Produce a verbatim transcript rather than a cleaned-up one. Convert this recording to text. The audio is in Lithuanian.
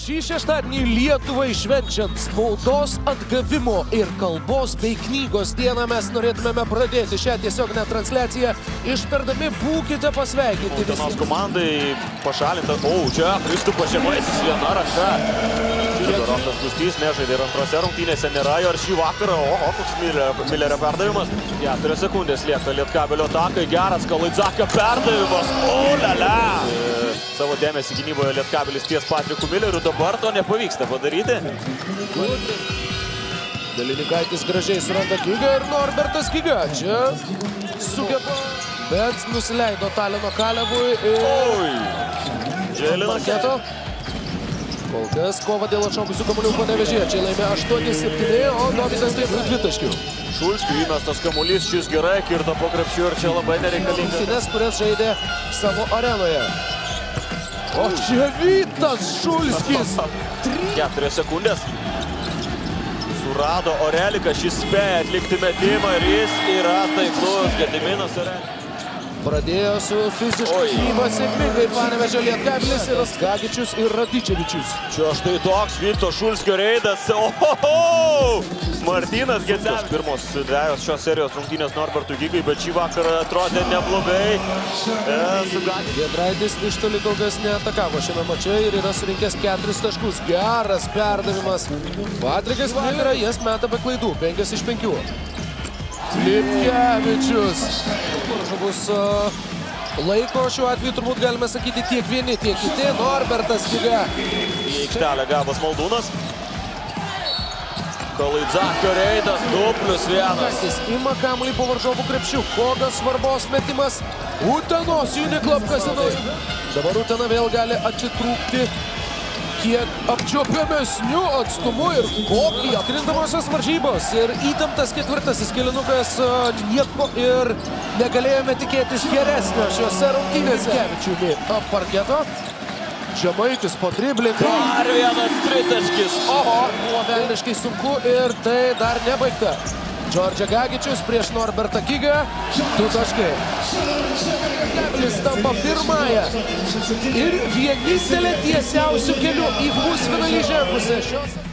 Šį šeštadienį Lietuvai švenčiant spaudos atgavimo ir kalbos bei knygos dieną mes norėtumėme pradėti šią tiesioginę transliaciją ištardami būkite pasveikinti visi. Utenos komandai pašalinta. O, čia Kristupas Žemaitis viena ranka. Rokas Gustys nežaidė ir antrose rungtynėse nėra jo ir šį vakarą. Oho, koks Milerio perdavimas. keturios sekundės lieka Lietkabelio atakai. Geras Kalaidzakio perdavimas. O, lela! Savo dėmesį gynyboje Lietkabelis ties Patriku Milleriu. Dabar to nepavyksta padaryti. Dalininkaitis gražiai suranda Gigą ir Norbertas Giga. Čia sugeba, bet nusileido Talino Kalevui ir Marketo. Kol kas kova dėl atšokusių kamuolių Panevėžiečiai laimė aštuoni septyni, o Dovydas laimė dvitaškių. Šulskiui įmestas kamuolys, šis gerai kirto po krepšiu ir čia labai nereikalingas. Rungtynes, kurias žaidė savo arenoje. O čia Vytas Šulskis. Keturios sekundės. Surado Orelika, šis spėja atlikti metimą ir jis yra taiklus. Gediminas Orelika. Pradėjo su fiziškai gynyba sėkmingai Panevėžio Lietkabelis ir Skagičius ir Radičevičius. Čia štai toks Vyto Šulskio reidas. Ohoho! Martynas Gecevičius. Pirmos dvejos šios serijos rungtynės Norbertui Gigai, bet šį vakarą atrodė neblogai. Giedraitis iš toli kol kas neatakavo šiame mače ir yra surinkęs keturis taškus. Geras perdavimas. Patrikas Millera jas meta be klaidų. penkios iš penkių. Lipkevičius. Žmogus laiko šiuo atveju turbūt galime sakyti tiek vieni, tiek kiti. Norbertas Giga. Į aikštelę gavas Maldūnas. Kalaidzakio reidas du plius vienas. Jis ima kamuolį po varžovų krepšių. Kokios svarbos metimas. Utenos Uniklub Kasino. Dabar Utena vėl gali atitrūkti kiek apčiuopiamesnių atstumų ir kokį atkrintamosios varžybos. Ir įtemptas ketvirtasis kėlinukas nieko ir negalėjome tikėtis geresnio šiuose rungtynėse. Kevičiumi ap parketo. Žemaitis po driblingo. Dar vienas tritaškis. Oho, buvo velniškai sunku ir tai dar nebaigta. Džordžia Gagičius prieš Norbertą Gigą. Du taškai. Lietkabilis tampa pirmąją ir vienintelė tiesiausių kelių į pusfinalį žengusią šios